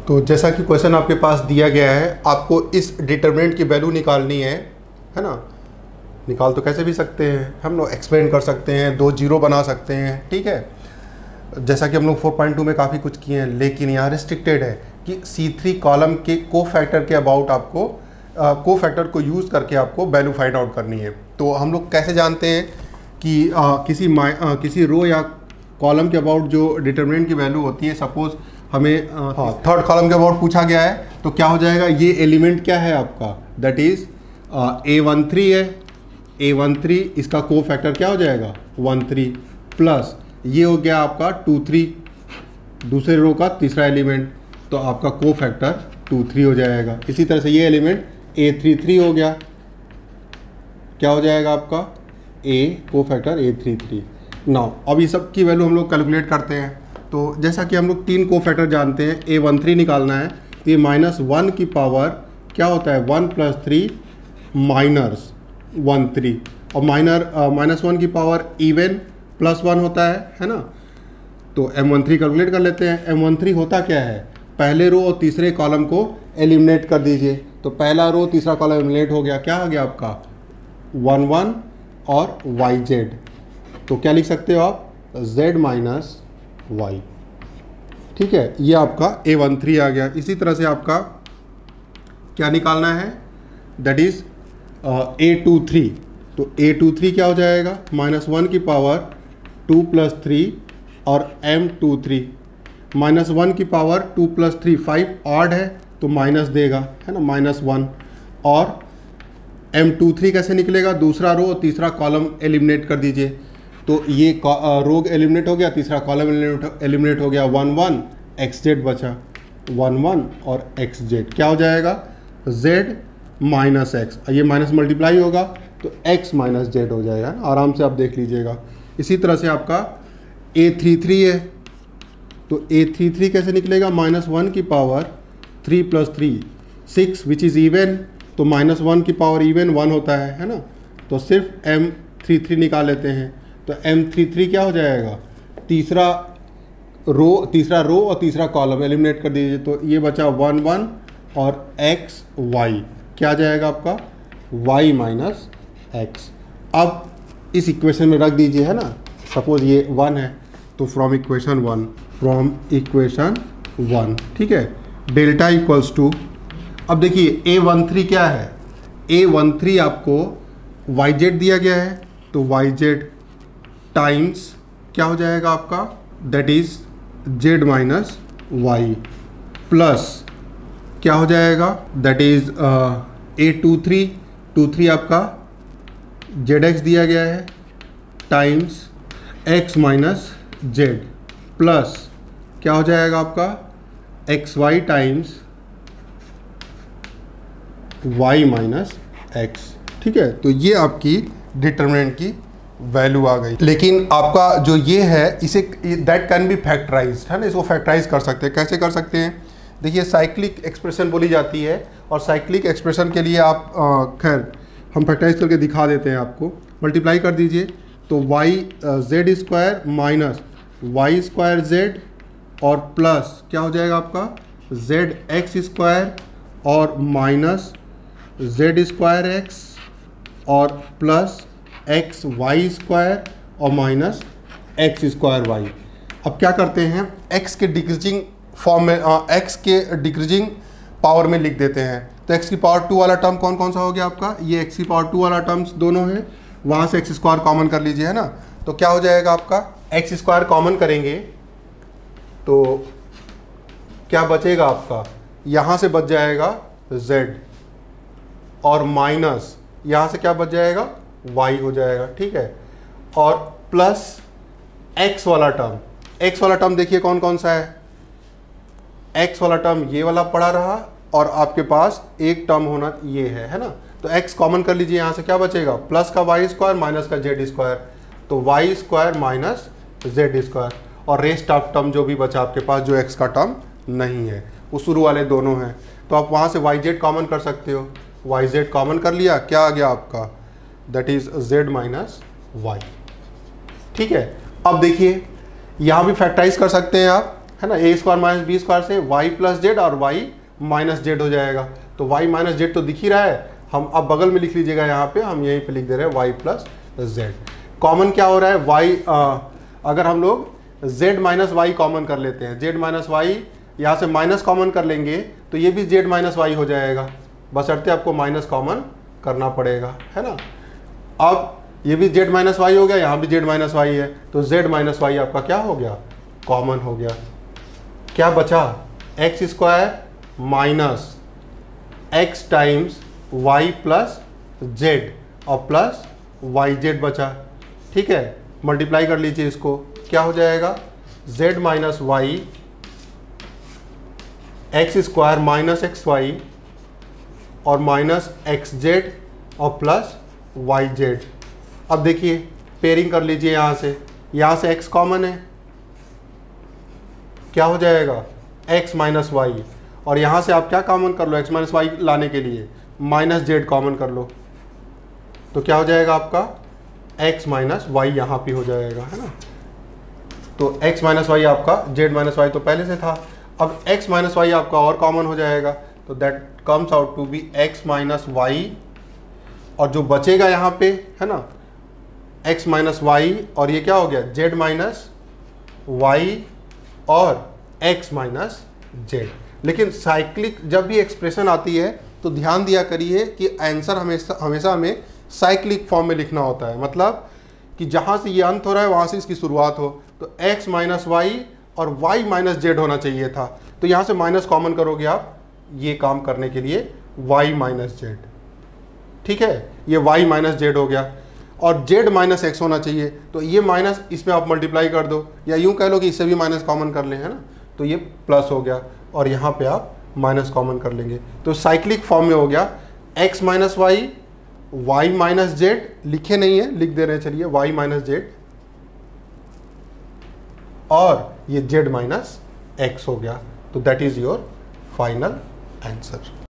तो जैसा कि क्वेश्चन आपके पास दिया गया है, आपको इस डिटरमिनेंट की वैल्यू निकालनी है ना। निकाल तो कैसे भी सकते हैं, हम लोग एक्सपेंड कर सकते हैं, 2 जीरो बना सकते हैं, ठीक है। जैसा कि हम लोग 4.2 में काफ़ी कुछ किए हैं, लेकिन यहाँ रिस्ट्रिक्टेड है कि C3 कॉलम के कोफैक्टर के अबाउट आपको कोफैक्टर को यूज़ करके आपको वैल्यू फाइंड आउट करनी है। तो हम लोग कैसे जानते हैं कि किसी रो या कॉलम के अबाउट जो डिटरमिनेंट की वैल्यू होती है, सपोज हमें थर्ड कॉलम के अबाउट पूछा गया है, तो क्या हो जाएगा, ये एलिमेंट क्या है आपका, दैट इज़ A13 है। A13 इसका कोफैक्टर क्या हो जाएगा 13 प्लस ये हो गया आपका 23, दूसरे रो का तीसरा एलिमेंट, तो आपका कोफैक्टर 23 हो जाएगा। इसी तरह से ये एलिमेंट A33 हो गया, क्या हो जाएगा आपका कोफैक्टर A33। नाउ अब ये सब की वैल्यू हम लोग कैलकुलेट करते हैं। तो जैसा कि हम लोग 3 कोफैक्टर जानते हैं, A13 निकालना है तो ये -1 की पावर क्या होता है 1 + 3 -13, और -1 की पावर इवन +1 होता है ना। तो M13 कैलकुलेट कर लेते हैं। M13 होता क्या है, पहले रो और तीसरे कॉलम को एलिमिनेट कर दीजिए। तो पहला रो तीसरा कॉलम एलिमिनेट हो गया, क्या आ गया आपका 1 और YZ। तो क्या लिख सकते हो आप Z - Y, ठीक है। ये आपका A13 आ गया। इसी तरह से आपका क्या निकालना है, दैट इज A23। तो A23 क्या हो जाएगा -1 की पावर 2 + 3 और M23 -1 की पावर 2 + 3 5 ऑड है तो माइनस देगा, है ना, -1। और M23 कैसे निकलेगा, दूसरा रो और तीसरा कॉलम एलिमिनेट कर दीजिए। तो ये रो एलिमिनेट हो गया, तीसरा कॉलम एलिमिनेट हो गया, 1 XZ बचा, 1 और XZ क्या हो जाएगा Z - X। ये माइनस मल्टीप्लाई होगा तो X - Z हो जाएगा, आराम से आप देख लीजिएगा। इसी तरह से आपका A33 है, तो A33 कैसे निकलेगा, -1 की पावर 3 + 3 6 विच इज़ इवन, तो -1 की पावर इवन 1 होता है ना। तो सिर्फ M33 निकाल लेते हैं। तो M33 क्या हो जाएगा, तीसरा रो और तीसरा कॉलम एलिमिनेट कर दीजिए। तो ये बचा 1 और XY क्या आ जाएगा आपका Y - X। अब इस इक्वेशन में रख दीजिए, है ना। सपोज ये 1 है तो फ्रॉम इक्वेशन 1, ठीक है, डेल्टा इक्वल्स टू, अब देखिए A13 क्या है, A13 आपको YZ दिया गया है, तो YZ टाइम्स क्या हो जाएगा आपका, that is Z - Y plus क्या हो जाएगा, दैट इज A23 आपका ZX दिया गया है टाइम्स X - Z प्लस क्या हो जाएगा आपका XY टाइम्स Y - X, ठीक है। तो ये आपकी डिटरमिनेंट की वैल्यू आ गई। लेकिन आपका जो ये है इसे दैट कैन बी फैक्टराइज्ड, है ना, इसको फैक्टराइज कर सकते हैं। कैसे कर सकते हैं, देखिए साइक्लिक एक्सप्रेशन बोली जाती है, और साइक्लिक एक्सप्रेशन के लिए आप खैर हम फैक्टराइज करके दिखा देते हैं आपको। मल्टीप्लाई कर दीजिए तो YZ² और प्लस क्या हो जाएगा आपका ZX² और -Z²X और प्लस XY² और -X²Y। अब क्या करते हैं, X के डिक्रीजिंग फॉर्म में X के डिक्रीजिंग पावर में लिख देते हैं। तो X की पावर 2 वाला टर्म कौन सा हो गया आपका, ये X की पावर 2 वाला टर्म्स दोनों है, वहाँ से X² कॉमन कर लीजिए, है ना। तो क्या हो जाएगा आपका X² कॉमन करेंगे तो क्या बचेगा आपका, यहाँ से बच जाएगा Z और माइनस यहाँ से क्या बच जाएगा Y हो जाएगा, ठीक है। और प्लस X वाला टर्म देखिए कौन सा है, X वाला टर्म ये वाला पड़ा रहा और आपके पास एक टर्म होना ये है ना। तो X कॉमन कर लीजिए, यहाँ से क्या बचेगा प्लस का Y² माइनस का Z², तो Y² - Z², और रेस्ट ऑफ टर्म जो भी बचा आपके पास जो X का टर्म नहीं है वो शुरू वाले दोनों हैं, तो आप वहाँ से YZ कॉमन कर सकते हो। YZ कॉमन कर लिया, क्या आ गया आपका, दैट इज Z - Y, ठीक है। अब देखिए यहाँ भी फैक्टराइज कर सकते हैं आप, है ना, ए स्क्वायर माइनस बी स्क्वायर से वाई प्लस जेड और वाई माइनस जेड हो जाएगा। तो वाई माइनस जेड तो दिख ही रहा है, हम अब बगल में लिख लीजिएगा, यहाँ पे हम यहीं पे लिख दे रहे हैं वाई प्लस जेड। कॉमन क्या हो रहा है, वाई, अगर हम लोग z माइनस वाई कॉमन कर लेते हैं, z माइनस वाई यहाँ से माइनस कॉमन कर लेंगे तो ये भी z माइनस वाई हो जाएगा, बशर्ते आपको माइनस कॉमन करना पड़ेगा, है ना। अब ये भी z माइनस वाई हो गया, यहाँ भी z माइनस वाई है, तो z माइनस वाई आपका क्या हो गया, कॉमन हो गया। क्या बचा, x square minus x times Y plus Z और प्लस वाई जेड बचा, ठीक है। मल्टीप्लाई कर लीजिए इसको, क्या हो जाएगा, z minus Y x square minus x Y और माइनस एक्स जेड और प्लस वाई जेड। अब देखिए पेयरिंग कर लीजिए, यहाँ से x कॉमन है, क्या हो जाएगा, x माइनस वाई, और यहाँ से आप क्या कॉमन कर लो, x माइनस वाई लाने के लिए माइनस जेड कॉमन कर लो, तो क्या हो जाएगा आपका x माइनस वाई यहाँ पे हो जाएगा, है ना। तो x माइनस वाई आपका z माइनस वाई तो पहले से था, अब x माइनस वाई आपका और कॉमन हो जाएगा, तो that comes out to be x minus Y, और जो बचेगा यहाँ पे, है ना, x माइनस वाई, और ये क्या हो गया, z माइनस वाई और x माइनस जेड। लेकिन साइक्लिक जब भी एक्सप्रेशन आती है तो ध्यान दिया करिए कि आंसर हमेशा हमें साइक्लिक फॉर्म में लिखना होता है, मतलब कि जहाँ से ये अंत हो रहा है वहाँ से इसकी शुरुआत हो। तो x माइनस वाई और y माइनस जेड होना चाहिए था, तो यहाँ से माइनस कॉमन करोगे आप, ये काम करने के लिए y माइनस जेड, ठीक है, ये y माइनस जेड हो गया, और z माइनस एक्स होना चाहिए, तो ये माइनस इसमें आप मल्टीप्लाई कर दो, या यूँ कह लो कि इससे भी माइनस कॉमन कर लें, है ना, तो ये प्लस हो गया, और यहाँ पे आप माइनस कॉमन कर लेंगे, तो साइक्लिक फॉर्म में हो गया x minus Y, y minus Z, लिखे नहीं है लिख दे रहे हैं, चलिए y माइनस जेड, और ये z माइनस एक्स हो गया। तो that is your final answer.